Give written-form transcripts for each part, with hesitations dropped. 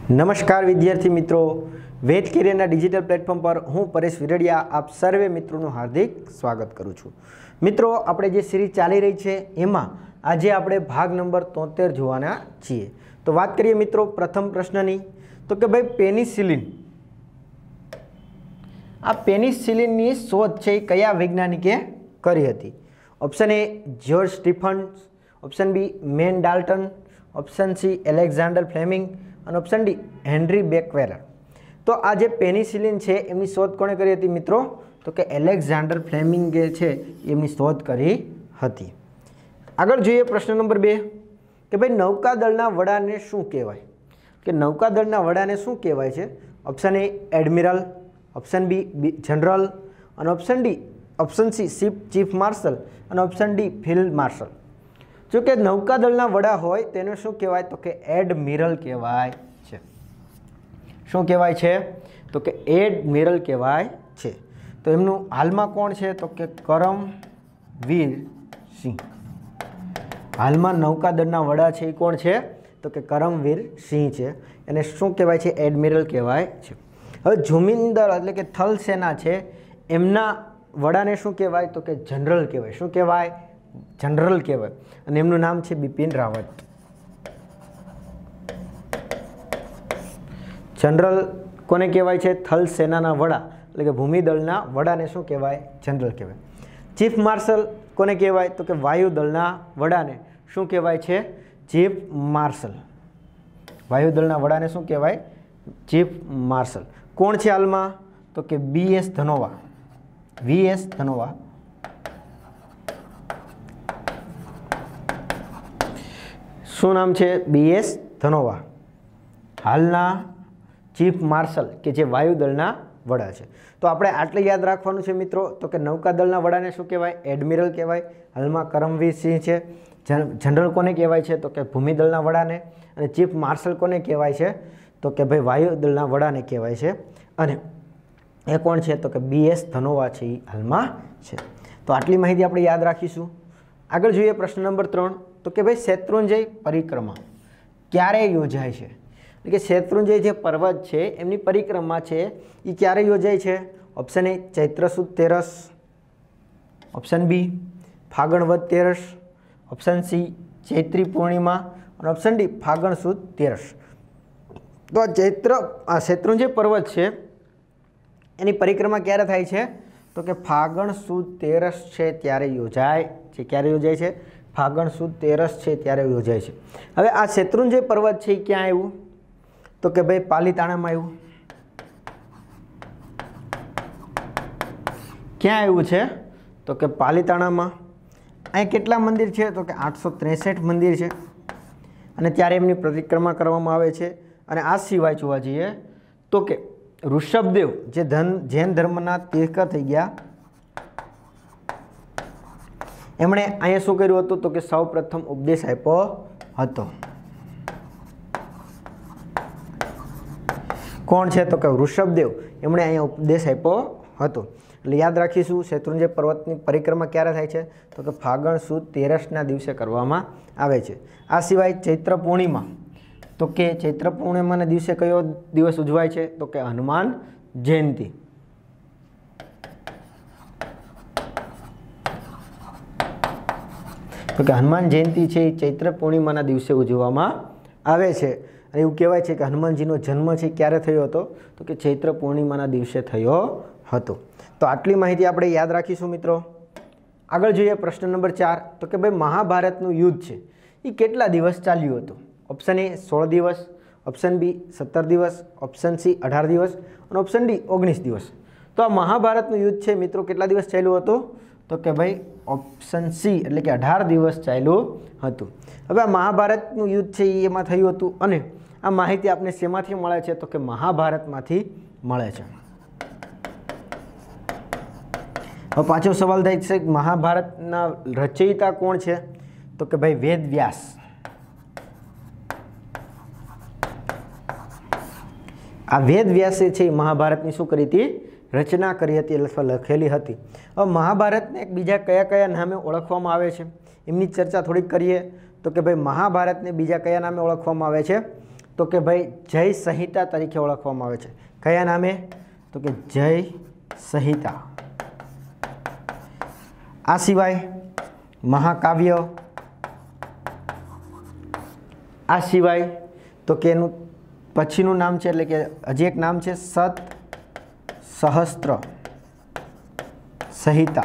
नमस्कार विद्यार्थी मित्रों, वेद कैरियरना डिजिटल प्लेटफॉर्म पर हूँ परेश विरडिया आप सर्वे मित्रों हार्दिक स्वागत करूँ छूँ। मित्रों, આપણે જે सीरीज ચાલી રહી છે એમાં આજે આપણે ભાગ નંબર 73 જોવાના છીએ। તો વાત કરીએ મિત્રો પ્રથમ પ્રશ્નની, તો કે ભાઈ પેનિસિલિન, આ પેનિસિલિનની શોધ છે કયા વૈજ્ઞાનિકે કરી હતી? Option A George Stephens, option B મેન Dalton, option C Alexander Fleming અને ઓપ્શન ડી હેનરી બેકવેલર। તો આ જે પેનિસિલિન છે એમની શોધ કોણે કરી હતી મિત્રો? તો કે એલેક્ઝાન્ડર ફ્લેમિંગે છે એમની શોધ કરી હતી। આગળ જોઈએ પ્રશ્ન નંબર 2 કે ભાઈ નૌકાદળના વડાને શું કહેવાય? કે નૌકાદળના વડાને શું કહેવાય છે? Option A admiral, option B general અને ઓપ્શન સી ચીફ માર્શલ અને ઓપ્શન ડી ફિલ્ડ માર્શલ। જો કે નૌકાદળના વડા હોય તેને શું કહેવાય? તો કે એડમિરલ કહેવાય છે। શું કહેવાય છે? તો કે એડમિરલ કહેવાય છે। તો એમનું હાલમાં કોણ છે? તો કે કરમવીર સિંહ। હાલમાં નૌકાદળના વડા છે એ કોણ છે? તો કે કરમવીર સિંહ છે। એને શું કહેવાય છે? એડમિરલ કહેવાય છે। હવે જુમિંદર એટલે કે થલ સેના છે એમના વડાને શું કહેવાય? તો કે જનરલ કહેવાય। શું કહેવાય? જનરલ કહેવાય। અને એમનું નામ છે બિપિન રાવત। જનરલ કોને કહેવાય છે? થલ સેનાના વડા એટલે કે ભૂમિદળના વડાને શું કહેવાય? જનરલ કહેવાય। ચીફ માર્શલ કોને કહેવાય? તો કે વાયુદળના વડાને શું કહેવાય છે? Chief marshal. વાયુદળના વડાને શું કહેવાય? Chief marshal. કોણ છે હાલમાં? તો કે BS ધનોવા। VS ધનોવા। શું નામ છે? BS ધનોવા હાલના ચીફ માર્શલ કે જે વાયુદળના વડા છે। તો આપણે આટલે યાદ રાખવાનું છે મિત્રો, તો કે નૌકાદળના વડાને શું કહેવાય? એડમિરલ કહેવાય। હાલમાં કરમવીર સિંહ છે। જનરલ કોને કહેવાય છે? તો કે ભૂમિદળના વડાને। અને ચીફ માર્શલ કોને કહેવાય છે? તો કે ભાઈ વાયુદળના વડાને કહેવાય છે। અને એ કોણ છે? તો કે BS ધનોવા છે એ હાલમાં છે। તો આટલી માહિતી આપણે યાદ રાખીશું। આગળ જોઈએ પ્રશ્ન નંબર 3, તો કે ભાઈ શેત્રુંજય પરિક્રમા ક્યારે યોજાય છે? એટલે કે શેત્રુંજય જે પર્વત છે એમની પરિક્રમા છે એ ક્યારે યોજાય છે? ઓપ્શન એ ચૈત્ર સુદ તેરસ, ઓપ્શન બી ફાગણ વદ તેરસ, ઓપ્શન સી ચૈત્રી પૂર્ણિમા અને ઓપ્શન ડી ફાગણ સુદ તેરસ। તો આ શેત્રુંજય પર્વત છે એની પરિક્રમા ક્યારે થાય છે? તો કે ફાગણ સુદ તેરસ છે ત્યારે યોજાય છે। ક્યારે યોજાય છે? ફાગણ સુદ તેરસ છે ત્યારે યોજાય છે। હવે આ શેત્રુંજય પર્વત છે એ ક્યાં આવ્યું? તો કે ભાઈ પાલીતાણામાં આવ્યું। ક્યાં આવ્યું છે? તો કે પાલીતાણામાં। અહીં કેટલા મંદિર છે? તો કે 863 મંદિર છે અને ત્યારે એમની પરિક્રમા કરવામાં આવે છે। અને આ સિવાય જોવા જઈએ તો કે ઋષભદેવ જે જૈન ધર્મના તીર્થંકર થઈ ગયા, એમણે અહીંયા શું કર્યું હતું? તો કે સૌ પ્રથમ ઉપદેશ આપ્યો હતો। કોણ છે? તો કે ઋષભદેવ, એમણે અહીંયા ઉપદેશ આપ્યો હતો। એટલે યાદ રાખીશું શેત્રુંજય પર્વતની પરિક્રમા ક્યારે થાય છે? તો કે ફાગણ સુદ તેરસના દિવસે કરવામાં આવે છે। આ સિવાય ચૈત્ર પૂર્ણિમા, તો કે ચૈત્ર પૂર્ણિમાના દિવસે કયો દિવસ ઉજવાય છે? તો કે હનુમાન જયંતિ। તો કે હનુમાન જયંતિ છે એ ચૈત્ર પૂર્ણિમાના દિવસે ઉજવવામાં આવે છે। અને એવું કહેવાય છે કે હનુમાનજીનો જન્મ છે ક્યારે થયો હતો? તો કે ચૈત્ર પૂર્ણિમાના દિવસે થયો હતો। તો આટલી માહિતી આપણે યાદ રાખીશું મિત્રો। આગળ જોઈએ પ્રશ્ન નંબર 4, તો કે ભાઈ મહાભારતનું યુદ્ધ છે એ કેટલા દિવસ ચાલ્યું હતું? ઓપ્શન એ 16 દિવસ, ઓપ્શન બી 17 દિવસ, ઓપ્શન સી 18 દિવસ અને ઓપ્શન ડી 19 દિવસ। તો આ મહાભારતનું યુદ્ધ છે મિત્રો કેટલા દિવસ ચાલ્યું હતું? તો કે ભાઈ ઓપ્શન સી એટલે કે 18 દિવસ ચાલ્યું હતું। હવે આ મહાભારતનું યુદ્ધ છે એ એમાં થયું હતું અને આ માહિતી આપને શેમાંથી મળે છે? તો કે મહાભારતમાંથી મળે છે। હવે પાછો સવાલ થાય છે કે મહાભારતના રચયિતા કોણ છે? તો કે ભાઈ વેદ વ્યાસ। આ વેદ વ્યાસે છે મહાભારતની શું કરી હતી? રચના કરી હતી અથવા લખેલી હતી। હવે મહાભારતને એક બીજા કયા કયા નામે ઓળખવામાં આવે છે એમની ચર્ચા થોડીક કરીએ। તો કે ભાઈ મહાભારતને બીજા કયા નામે ઓળખવામાં આવે છે? तो कि भाई जय संहिता तरीके ओळखवामां आवे छे। कया नामे? तो कि जय संहिता। आ सिवाय महाकाव्य, आ सिवाय तो कि एनुं पछीनुं नाम छे एटले के हजी एक नाम छे सत सहस्त्र संहिता।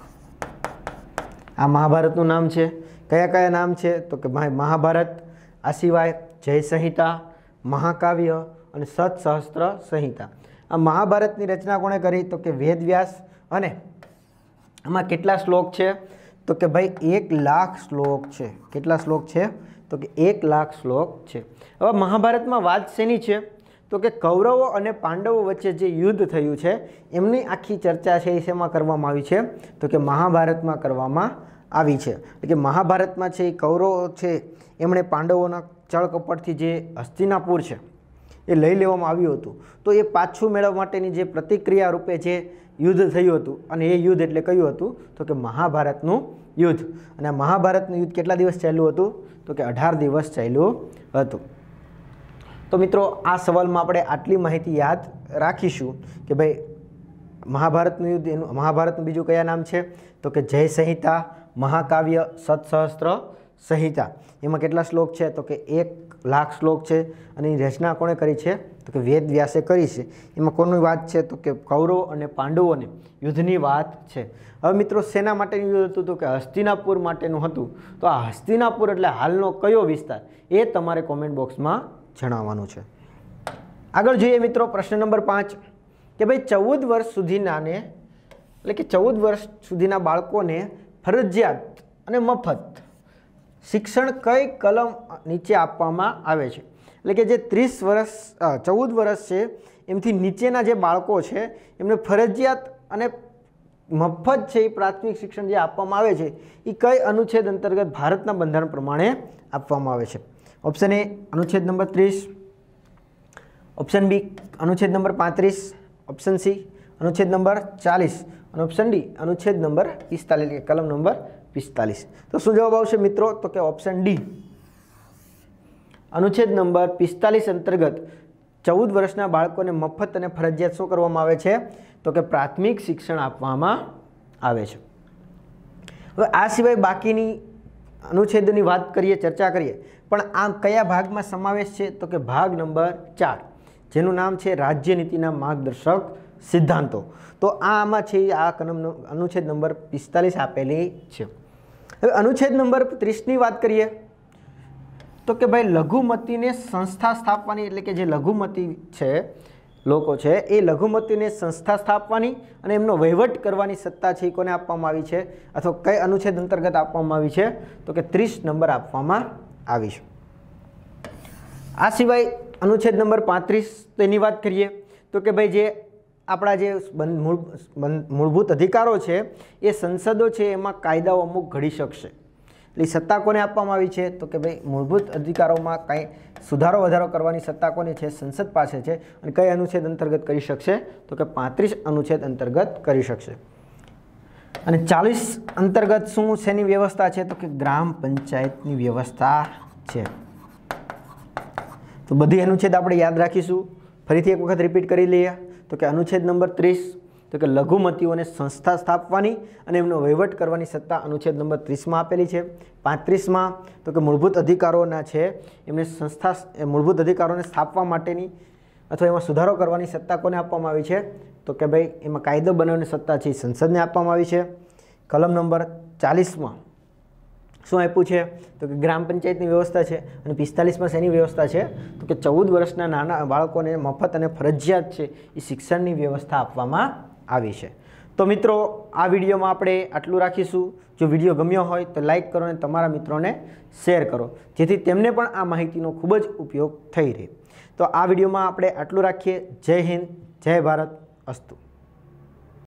आ महाभारतनुं नाम छे। कया कया नाम छे? तो कि भाई महाभारत, आ सिवाय जय संहिता, महाकाव्य और सत सहस्त्र संहिता। आ महाभारतनी रचना कोणे करी? तो कि वेदव्यास। अने आमां केटला श्लोक छे? तो कि भाई 1,00,000 श्लोक छे। केटला श्लोक छे? तो कि 1,00,000 श्लोक छे। हवे महाभारतमां वात शेनी छे? तो कि कौरवो अने पांडवो वच्चे जे युद्ध थयुं छे एमनी आखी चर्चा छे शेमां करवामां आवी छे? तो कि महाभारतमां करवामां आवी छे। એટલે કે મહાભારતમાં છે કૌરવો છે એમણે પાંડવોના ચળકપટથી જે હસ્તિનાપુર છે એ લઈ લેવામાં આવ્યું હતું, તો એ પાછું મેળવવા માટેની જે પ્રતિક્રિયા રૂપે જે યુદ્ધ થયું હતું અને એ યુદ્ધ એટલે કયું હતું? તો કે મહાભારતનું યુદ્ધ। અને આ મહાભારતનું યુદ્ધ કેટલા દિવસ ચાલ્યું હતું? તો કે 18 દિવસ ચાલ્યું હતું। તો મિત્રો આ સવાલમાં આપણે આટલી માહિતી યાદ રાખીશું કે ભાઈ મહાભારતનું યુદ્ધ, એનું મહાભારતનું બીજું કયા નામ છે? તો કે જય સંહિતા, महाकाव्य, सत्सहस्त्र संहिता। एमां केटला श्लोक छे? तो कि 1,00,000 श्लोक छे। अने रचना कोणे करी छे? तो कि वेदव्यासे करी छे। एमां कोनी वात छे? तो कि कौरव अने पांडवोने युद्धनी वात छे। हवे मित्रों शेना माटेनुं युद्ध हतुं? तो कि हस्तिनापुर माटेनुं हतुं। तो आ हस्तिनापुर एटले हालनो कयो विस्तार ए तमारे कॉमेंट बॉक्समां जणाववानुं छे। आगळ जोईए मित्रों प्रश्न नंबर 5 के भाई 14 वर्ष सुधीनाने एटले के 14 वर्ष सुधीना बाळकोने फरजियात अने मफत शिक्षण कई कलम नीचे आपवामां आवे छे? एटले के जे 30 वर्ष 14 वर्ष छे एमथी नीचेना जे बाळको छे एमने फरजियात अने मफत छे प्राथमिक शिक्षण जे आपवामां आवे छे ए कई अनुच्छेद अंतर्गत भारतना बंधारण प्रमाणे आपवामां आवे छे? ऑप्शन ए अनुच्छेद नंबर 30, ऑप्शन बी अनुच्छेद नंबर 35, ऑप्शन सी अनुच्छेद नंबर 40 और ऑप्शन डी अनुच्छेद नंबर 45 कलम नंबर 45। तो शू जवाब आवशे मित्रों? तो कि ऑप्शन डी अनुच्छेद नंबर 45 अंतर्गत 14 वर्षना बाळकोने मफत अने फरजियात शुं करवामां आवे छे? तो कि प्राथमिक शिक्षण आपवामां आवे छे। हवे आ सिवाय बाकीनी अनुच्छेदनी वात करीए, चर्चा करीए, पण आ कया भागमां समावेश छे? तो कि भाग नंबर 4 जेनुं नाम छे राज्य नीतिना मार्गदर्शक सिद्धांतों। तो आमां छे आ कलम अनुच्छेद नंबर 45 आपेली छे। हवे अनुच्छेद नंबर 30 नी वात करीए तो कि भाई लघुमतीने संस्था स्थापवानी एटले के जे लघुमती छे लोको छे ए लघुमतीने संस्था स्थापवानी अने एमनो वहीवट करवानी सत्ता छे कोने आपवामां आवी छे अथवा कई अनुच्छेद अंतर्गत आपवामां आवी छे? तो कि 30 नंबर आपवामां आवी छे। आ सिवाय अनुच्छेद नंबर 35 तेनी वात करीए तो कि भाई जे आपણા જે મૂળભૂત અધિકારો છે એ સંસદો છે એમાં કાયદાઓ અમુક ઘડી શકશે, એટલે સત્તા કોને આપવામાં આવી છે? તો કે ભાઈ મૂળભૂત અધિકારોમાં કાંઈ સુધારો વધારો કરવાની સત્તા કોની છે? સંસદ પાસે છે। અને કઈ અનુચ્છેદ અંતર્ગત કરી શકશે? તો કે 35 अनुच्छेद अंतर्गत કરી શકશે। અને 40 અંતર્ગત શું શેની વ્યવસ્થા છે? તો કે ગ્રામ પંચાયતની વ્યવસ્થા છે। તો બધી અનુચ્છેદ આપણે યાદ રાખીશું। ફરીથી એક વખત રિપીટ કરી લઈએ तो कि अनुच्छेद नंबर 30 तो कि लघुमतीओने संस्था स्थापवानी अने एमनो वहीवट करवानी सत्ता अनुच्छेद नंबर 30 में आपेली छे। 35 में तो कि मूलभूत अधिकारोना छे एमने संस्था मूलभूत अधिकारोने स्थापवा माटेनी अथवा एमां सुधारो करवानी सत्ता कोने आपवामां आवी छे? तो कि भाई एमां कायदो बनाववानी सत्ता छे संसदने आपवामां आवी छे। कलम नंबर 40 में શું આપ્યું છે? તો કે ગ્રામ પંચાયતની વ્યવસ્થા છે। અને 45માં શેની વ્યવસ્થા છે? તો કે 14 વર્ષના નાના બાળકોને મફત અને ફરજિયાત છે એ શિક્ષણની વ્યવસ્થા આપવામાં આવી છે। તો મિત્રો આ વિડીયોમાં આપણે આટલું રાખીશું। જો વિડીયો ગમ્યો હોય તો લાઇક કરો અને તમારા મિત્રોને શેર કરો જેથી તેમને પણ આ માહિતીનો ખૂબ જ ઉપયોગ થઈ રહે। તો આ વિડીયોમાં આપણે આટલું રાખીએ। જય હિન્દ, જય ભારત, અસ્તુ।